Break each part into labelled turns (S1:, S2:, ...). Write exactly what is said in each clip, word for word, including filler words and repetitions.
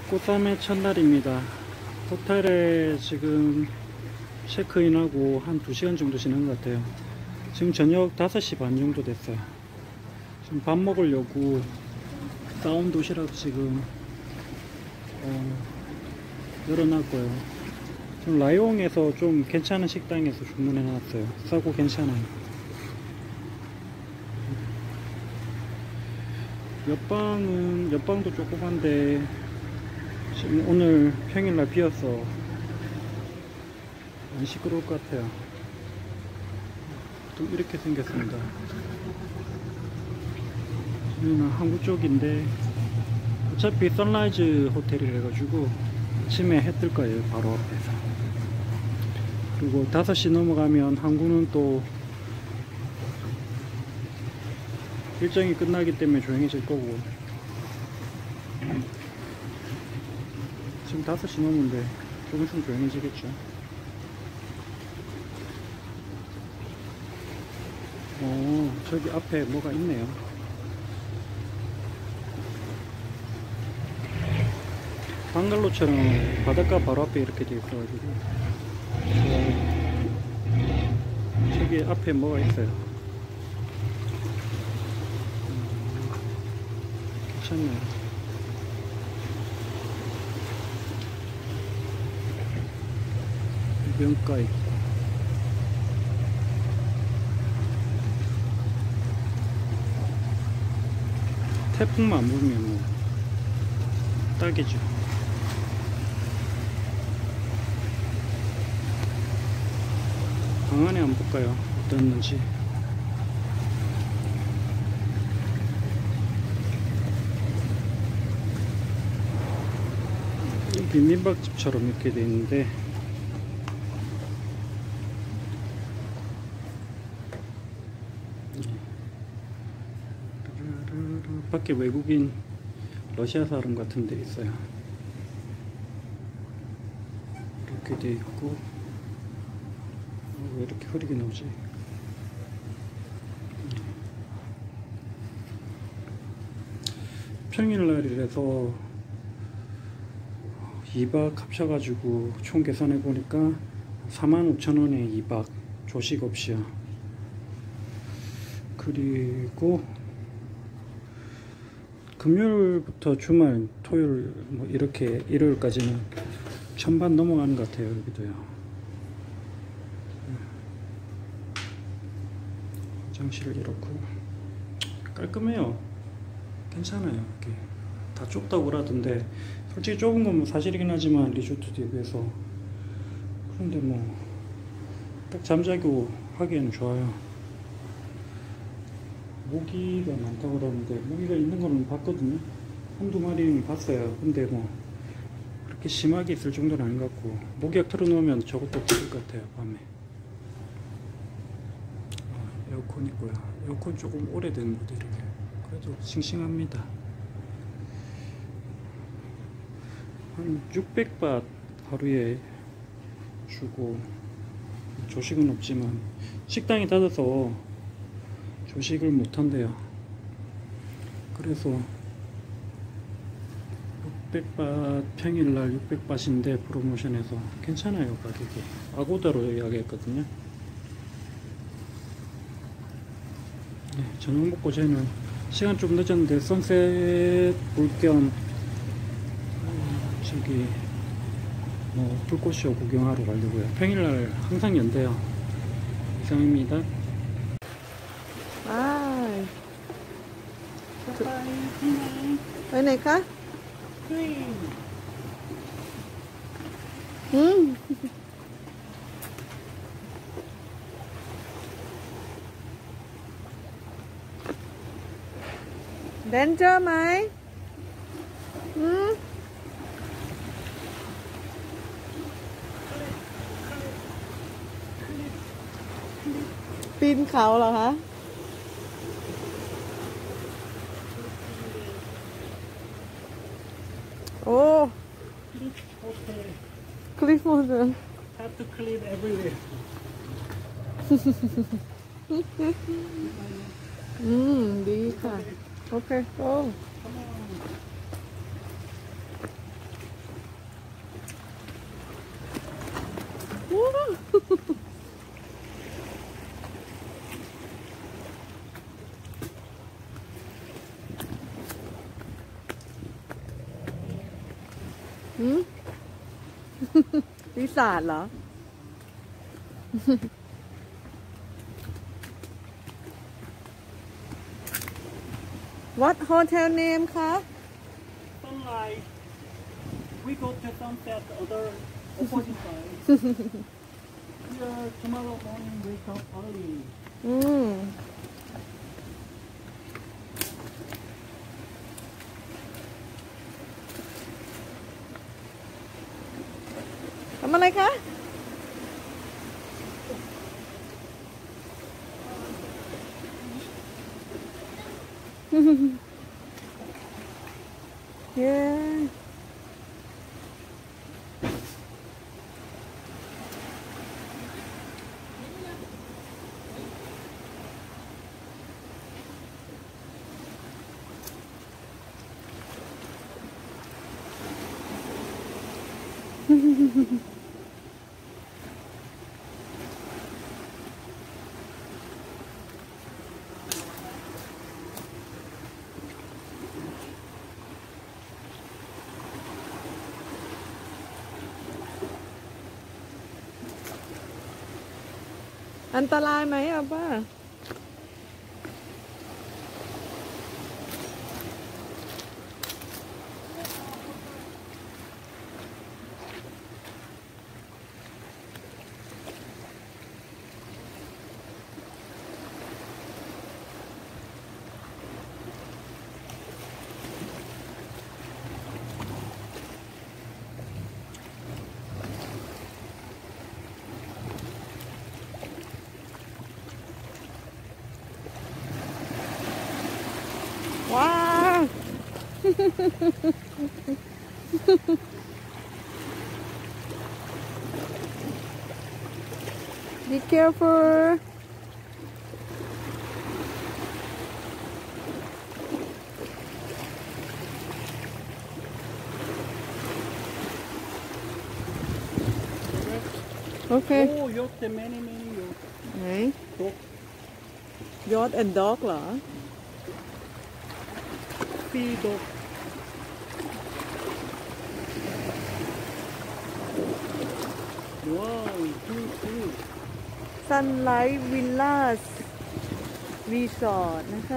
S1: 꽃담의 첫날입니다. 호텔에 지금 체크인하고 한 두 시간 정도 지난 것 같아요. 지금 저녁 다섯 시 반 정도 됐어요. 지금 밥 먹으려고 싸온 도시락 지금 어, 열어놨고요. 지금 라이옹에서 좀 괜찮은 식당에서 주문해놨어요. 싸고 괜찮아요. 옆방은 옆방도 조그만데 지금 오늘 평일날 비어서 안 시끄러울 것 같아요. 또 이렇게 생겼습니다. 여기는 항구 쪽인데 어차피 선라이즈 호텔이라 가지고 아침에 해 뜰 거예요. 바로 앞에서. 그리고 다섯 시 넘어가면 항구는 또 일정이 끝나기 때문에 조용해질 거고, 지금 다섯 시 넘는데 조금 있으면 조용해지겠죠. 어, 저기 앞에 뭐가 있네요. 방갈로처럼 바닷가 바로 앞에 이렇게 돼 있어가지고, 저기 앞에 뭐가 있어요. 음, 괜찮네요. 명가 있고, 태풍만 안 불면 뭐 딱이죠. 방 안에 한번 볼까요? 어땠는지. 비빔밥집처럼 이렇게 돼 있는데, 밖에 외국인 러시아 사람 같은 데 있어요. 이렇게 돼 있고, 어, 왜 이렇게 흐리게 나오지? 평일날이라서 이 박 합쳐가지고 총 계산해 보니까 사만 오천 원에 이 박 조식 없이요. 그리고 금요일부터 주말, 토요일 뭐 이렇게 일요일까지는 천반 넘어가는 것 같아요. 여기도요. 화장실 이렇고 깔끔해요. 괜찮아요. 이렇게 다 좁다고 그러던데, 솔직히 좁은 건 뭐 사실이긴 하지만 리조트 대비해서, 그런데 뭐 딱 잠자고 하기에는 좋아요. 모기가 많다고 그러는데, 모기가 있는 거는 봤거든요. 한두 마리는 봤어요. 근데 뭐 그렇게 심하게 있을 정도는 아닌 것 같고, 모기약 틀어놓으면 저것도 죽을 것 같아요. 밤에. 아, 에어컨 있고요. 에어컨 조금 오래된 모델이에요. 그래도 싱싱합니다. 한 육백 바 하루에 주고, 조식은 없지만 식당이 닫아서 조식을 못한대요. 그래서 육백 바, 평일날 육백 바트인데 프로모션에서 괜찮아요. 가격이 아고다로 예약했거든요. 네, 저녁 먹고 저희는 시간 좀 늦었는데 선셋 볼 겸 저기 뭐 불꽃쇼 구경하러 가려고요. 평일날 항상 연대요. 이상입니다.
S2: Ở này khác. Ừ. Đến chưa mày? Ừ. Pin khẩu là hả? Oh, cliff mountain.
S1: Have to clean everywhere.
S2: 음, 네, ค่ะ. 오케이, 고. หืม รีสอร์ทเหรอ What hotel name คะ
S1: Sunlight. We go to sunset the other opposite side. Here tomorrow morning wake up early.
S2: อืม ทำอะไรคะ เย้ อันตรายไหมอ่ะป้า ว้าว Be careful. Okay.
S1: Oh, yacht, many, many yacht.
S2: ไหน
S1: Dog,
S2: Yacht and dog เหรอ
S1: sea dog. Wow, good, good.
S2: Sunlight Villas Resort นะคะ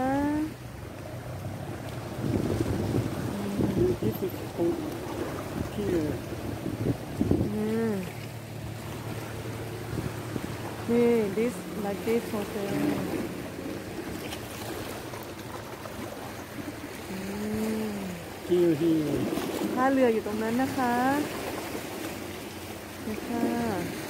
S1: This is called here.
S2: อืมนี่ this like this hotel อืม
S1: Here, here.
S2: ท่าเรืออยู่ตรงนั้นนะคะนี่ค่ะ